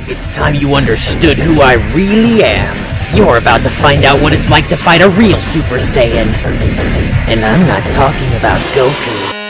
It's time you understood who I really am. You're about to find out what it's like to fight a real Super Saiyan. And I'm not talking about Goku.